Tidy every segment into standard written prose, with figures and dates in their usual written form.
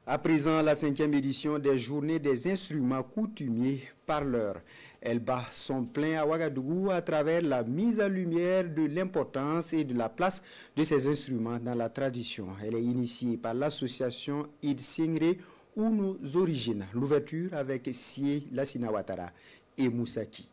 À présent, la 5e édition des Journées des instruments coutumiers parleurs. Elle bat son plein à Ouagadougou à travers la mise en lumière de l'importance et de la place de ces instruments dans la tradition. Elle est initiée par l'association Id Singre ou nos origines. L'ouverture avec Sie Lassina Ouattara et Moussaki.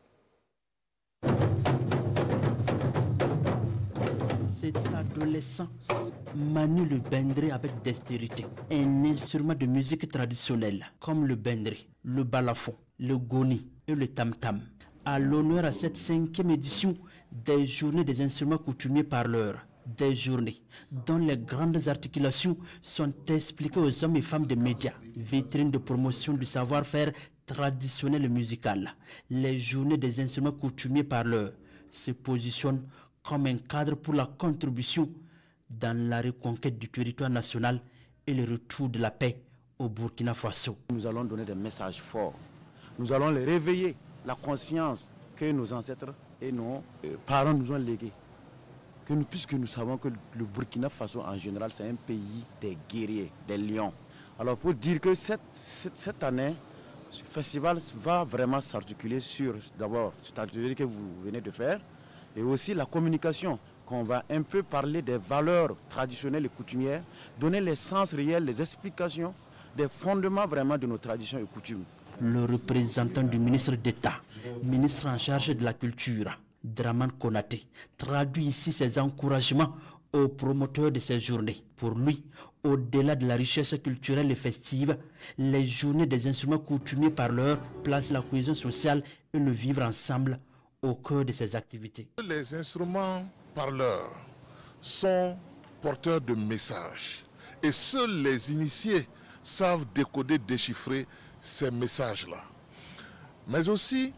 Cet adolescent manie le bendré avec dextérité. Un instrument de musique traditionnelle comme le bendré, le balafon, le goni et le tam-tam. À l'honneur à cette 5e édition des Journées des instruments coutumiers parleurs, des journées dont les grandes articulations sont expliquées aux hommes et femmes des médias, vitrine de promotion du savoir-faire traditionnel et musical. Les Journées des instruments coutumiers parleurs se positionnent comme un cadre pour la contribution dans la reconquête du territoire national et le retour de la paix au Burkina Faso. Nous allons donner des messages forts. Nous allons les réveiller, la conscience que nos ancêtres et nos parents nous ont léguée. Puisque nous savons que le Burkina Faso en général, c'est un pays des guerriers, des lions. Alors pour dire que cette année, ce festival va vraiment s'articuler sur d'abord cet atelier que vous venez de faire, et aussi la communication, qu'on va un peu parler des valeurs traditionnelles et coutumières, donner les sens réels, les explications, des fondements vraiment de nos traditions et coutumes. Le représentant du ministre d'État, ministre en charge de la culture, Dramane Konaté, traduit ici ses encouragements aux promoteurs de ces journées. Pour lui, au-delà de la richesse culturelle et festive, les Journées des instruments coutumiers parleurs placent la cohésion sociale et le vivre ensemble au cœur de ces activités. Les instruments parleurs sont porteurs de messages et seuls les initiés savent décoder, déchiffrer ces messages-là. Mais aussi,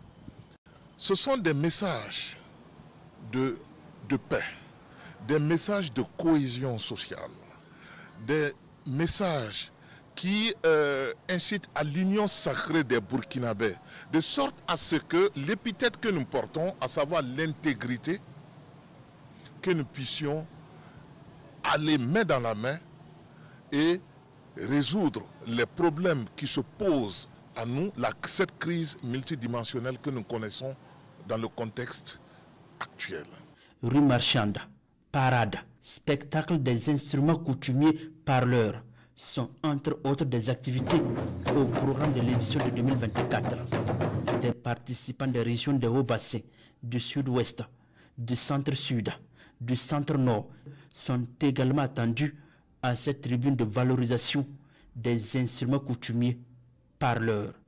ce sont des messages de paix, des messages de cohésion sociale, des messages qui incite à l'union sacrée des Burkinabés, de sorte à ce que l'épithète que nous portons, à savoir l'intégrité, que nous puissions aller main dans la main et résoudre les problèmes qui se posent à nous, cette crise multidimensionnelle que nous connaissons dans le contexte actuel. Rue marchande, parade, spectacle des instruments coutumiers parleurs sont entre autres des activités au programme de l'édition de 2024. Des participants des régions des Hauts-Bassins, du Sud-Ouest, du Centre-Sud, du Centre-Nord sont également attendus à cette tribune de valorisation des instruments coutumiers parleurs.